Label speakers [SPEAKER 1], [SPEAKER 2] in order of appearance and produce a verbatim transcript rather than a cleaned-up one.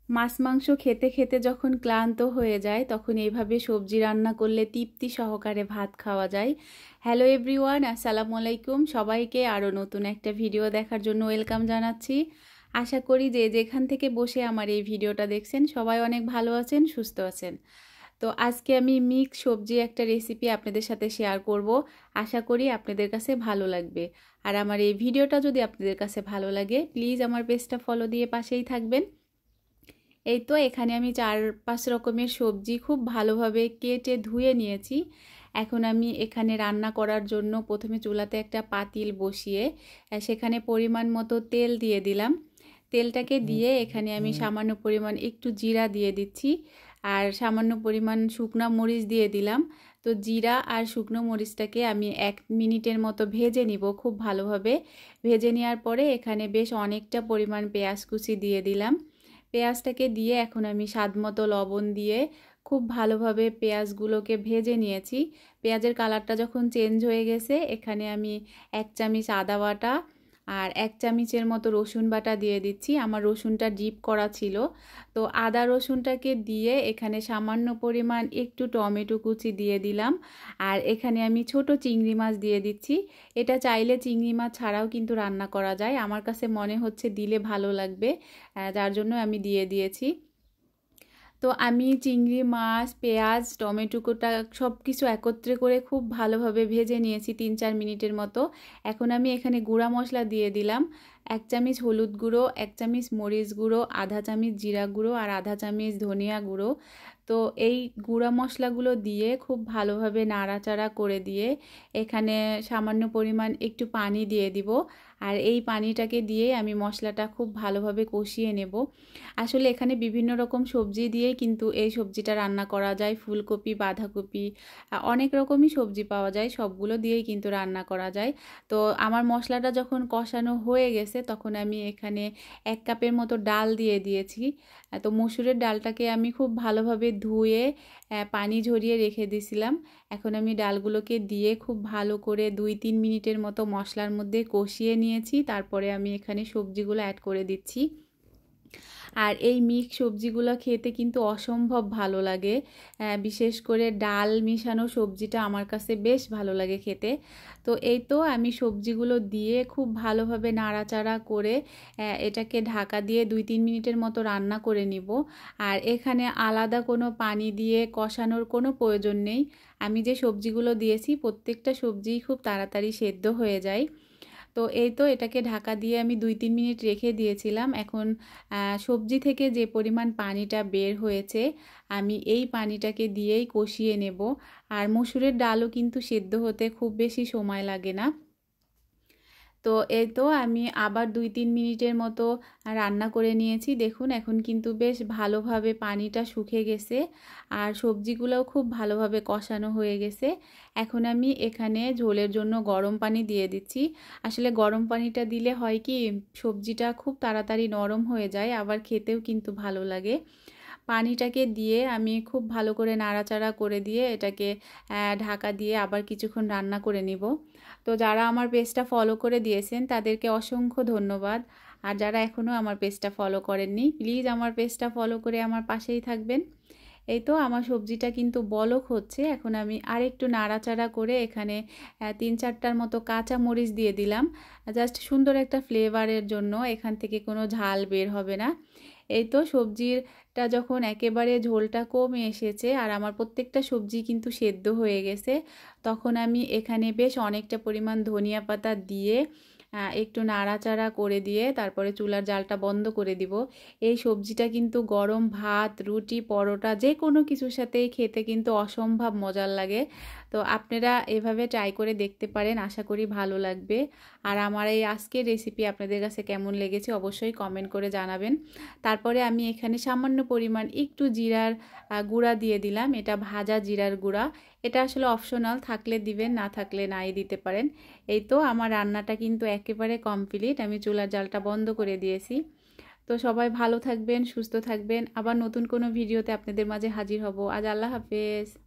[SPEAKER 1] মাছ মাংস খেতে খেতে যখন ক্লান্ত হয়ে যায় তখন এইভাবে সবজি রান্না করলে তৃপ্তি সহকারে ভাত খাওয়া যায়। হ্যালো এভরিওয়ান, আসসালামু আলাইকুম। সবাইকে আরও নতুন একটা ভিডিও দেখার জন্য ওয়েলকাম জানাচ্ছি। আশা করি যে যেখান থেকে বসে আমার এই ভিডিওটা দেখছেন সবাই অনেক ভালো আছেন, সুস্থ আছেন। তো আজকে আমি মিক্স সবজি একটা রেসিপি আপনাদের সাথে শেয়ার করব। আশা করি আপনাদের কাছে ভালো লাগবে। আর আমার এই ভিডিওটা যদি আপনাদের কাছে ভালো লাগে প্লিজ আমার পেজটা ফলো দিয়ে পাশেই থাকবেন। এই তো এখানে আমি চার পাঁচ রকমের সবজি খুব ভালোভাবে কেটে ধুয়ে নিয়েছি। এখন আমি এখানে রান্না করার জন্য প্রথমে চুলাতে একটা পাতিল বসিয়ে সেখানে পরিমাণ মতো তেল দিয়ে দিলাম। তেলটাকে দিয়ে এখানে আমি সামান্য পরিমাণ একটু জিরা দিয়ে দিচ্ছি আর সামান্য পরিমাণ শুকনো মরিচ দিয়ে দিলাম। তো জিরা আর শুকনো মরিচটাকে আমি এক মিনিটের মতো ভেজে নিব খুব ভালোভাবে। ভেজে নেওয়ার পরে এখানে বেশ অনেকটা পরিমাণ পেঁয়াজ কুচি দিয়ে দিলাম। পেঁয়াজটাকে দিয়ে এখন আমি স্বাদ মতো লবণ দিয়ে খুব ভালোভাবে পেঁয়াজগুলোকে ভেজে নিয়েছি। পেঁয়াজের কালারটা যখন চেঞ্জ হয়ে গেছে এখানে আমি এক চামচ আদা বাটা আর এক চামচের মতো রসুন বাটা দিয়ে দিচ্ছি। আমার রসুনটা ডিপ করা ছিল, তো আদা রসুনটাকে দিয়ে এখানে সামান্য পরিমাণ একটু টমেটো কুচি দিয়ে দিলাম। আর এখানে আমি ছোট চিংড়ি মাছ দিয়ে দিচ্ছি। এটা চাইলে চিংড়ি মাছ ছাড়াও কিন্তু রান্না করা যায়, আমার কাছে মনে হচ্ছে দিলে ভালো লাগবে, যার জন্য আমি দিয়ে দিয়েছি। তো আমি চিংড়ি মাছ, পেঁয়াজ, টমেটোটা সব কিছু একত্রে করে খুব ভালোভাবে ভেজে নিয়েছি তিন চার মিনিটের মতো। এখন আমি এখানে গুঁড়া মশলা দিয়ে দিলাম। এক চামচ হলুদ গুঁড়ো, এক চামচ মরিচ গুঁড়ো, আধা চামচ জিরা গুঁড়ো আর আধা চামচ ধনিয়া গুঁড়ো। তো এই গুঁড়া মশলাগুলো দিয়ে খুব ভালোভাবে নাড়াচাড়া করে দিয়ে এখানে সামান্য পরিমাণ একটু পানি দিয়ে দিব। আর এই পানিটাকে দিয়ে আমি মশলাটা খুব ভালোভাবে কষিয়ে নেব। আসলে এখানে বিভিন্ন রকম সবজি দিয়ে কিন্তু এই সবজিটা রান্না করা যায়। ফুলকপি, বাঁধাকপি, অনেক রকমই সবজি পাওয়া যায়, সবগুলো দিয়েই কিন্তু রান্না করা যায়। তো আমার মশলাটা যখন কষানো হয়ে গেছে তখন আমি এখানে এক কাপের মতো ডাল দিয়ে দিয়েছি। তো মসুরের ডালটাকে আমি খুব ভালোভাবে ধুয়ে পানি ঝরিয়ে রেখে দিয়েছিলাম। এখন আমি ডালগুলোকে দিয়ে খুব ভালো করে দুই তিন মিনিটের মতো মশলার মধ্যে কষিয়ে নিয়েছি। তারপরে আমি এখানে সবজিগুলো অ্যাড করে দিচ্ছি। আর এই মিক্স সবজিগুলো খেতে কিন্তু অসম্ভব ভালো লাগে, বিশেষ করে ডাল মিশানো সবজিটা আমার কাছে বেশ ভালো লাগে খেতে। তো এই তো আমি সবজিগুলো দিয়ে খুব ভালোভাবে নাড়াচাড়া করে এটাকে ঢাকা দিয়ে দুই তিন মিনিটের মতো রান্না করে নিব। আর এখানে আলাদা কোনো পানি দিয়ে কষানোর কোনো প্রয়োজন নেই। আমি যে সবজিগুলো দিয়েছি প্রত্যেকটা সবজিই খুব তাড়াতাড়ি সেদ্ধ হয়ে যায়। তো এই তো এটাকে ঢাকা দিয়ে আমি দুই তিন মিনিট রেখে দিয়েছিলাম। এখন সবজি থেকে যে পরিমাণ পানিটা বের হয়েছে আমি এই পানিটাকে দিয়েই কষিয়ে নেব। আর মসুরের ডালও কিন্তু সেদ্ধ হতে খুব বেশি সময় লাগে না। তো এই তো আমি আবার দুই তিন মিনিটের মতো রান্না করে নিয়েছি। দেখুন এখন কিন্তু বেশ ভালোভাবে পানিটা শুকিয়ে গেছে আর সবজিগুলোও খুব ভালোভাবে কষানো হয়ে গেছে। এখন আমি এখানে ঝোলের জন্য গরম পানি দিয়ে দিচ্ছি। আসলে গরম পানিটা দিলে হয় কি, সবজিটা খুব তাড়াতাড়ি নরম হয়ে যায়, আবার খেতেও কিন্তু ভালো লাগে। পানিটাকে দিয়ে আমি খুব ভালো করে নাড়াচাড়া করে দিয়ে এটাকে ঢাকা দিয়ে আবার কিছুক্ষণ রান্না করে নিব। তো যারা আমার পেজটা ফলো করে দিয়েছেন তাদেরকে অসংখ্য ধন্যবাদ। আর যারা এখনও আমার পেজটা ফলো করেননি প্লিজ আমার পেজটা ফলো করে আমার পাশেই থাকবেন। এই তো আমার সবজিটা কিন্তু বলক হচ্ছে। এখন আমি আরেকটু নাড়াচাড়া করে এখানে তিন চারটার মতো কাঁচা মরিচ দিয়ে দিলাম, জাস্ট সুন্দর একটা ফ্লেভারের জন্য। এখান থেকে কোনো ঝাল বের হবে না। এই তো সবজিটা যখন একেবারে ঝোলটা কমে এসেছে আর আমার প্রত্যেকটা সবজি কিন্তু সেদ্ধ হয়ে গেছে, তখন আমি এখানে বেশ অনেকটা পরিমাণ ধনিয়া পাতা দিয়ে একটু নাড়াচাড়া করে দিয়ে তারপরে চুলার জালটা বন্ধ করে দিব। এই সবজিটা কিন্তু গরম ভাত, রুটি, পরোটা যে কোনো কিছুর সাথেই খেতে কিন্তু অসম্ভব মজার লাগে। তো আপনারা এভাবে ট্রাই করে দেখতে পারেন, আশা করি ভালো লাগবে। আর আমার এই আজকের রেসিপি আপনাদের কাছে কেমন লেগেছে অবশ্যই কমেন্ট করে জানাবেন। তারপরে আমি এখানে সামান্য পরিমাণ একটু জিরার গুঁড়া দিয়ে দিলাম। এটা ভাজা জিরার গুঁড়া, এটা আসলে অপশনাল, থাকলে দিবেন, না থাকলে নাই দিতে পারেন। এই তো আমার রান্নাটা কিন্তু একেবারে কমপ্লিট, আমি চুলার জালটা বন্ধ করে দিয়েছি। তো সবাই ভালো থাকবেন, সুস্থ থাকবেন। আবার নতুন কোনো ভিডিওতে আপনাদের মাঝে হাজির হব। আজ আল্লাহ হাফেজ।